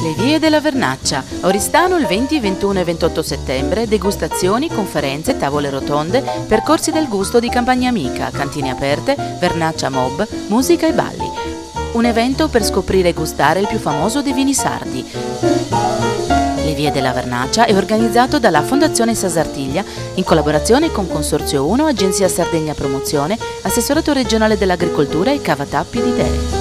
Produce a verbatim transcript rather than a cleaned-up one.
Le vie della Vernaccia, Oristano il venti, ventuno e ventotto settembre, degustazioni, conferenze, tavole rotonde, percorsi del gusto di Campagna Amica, cantine aperte, Vernaccia Mob, musica e balli. Un evento per scoprire e gustare il più famoso dei vini sardi. Le vie della Vernaccia è organizzato dalla Fondazione Sasartiglia in collaborazione con Consorzio uno, Agenzia Sardegna Promozione, Assessorato regionale dell'Agricoltura e Cavatappi di Dere.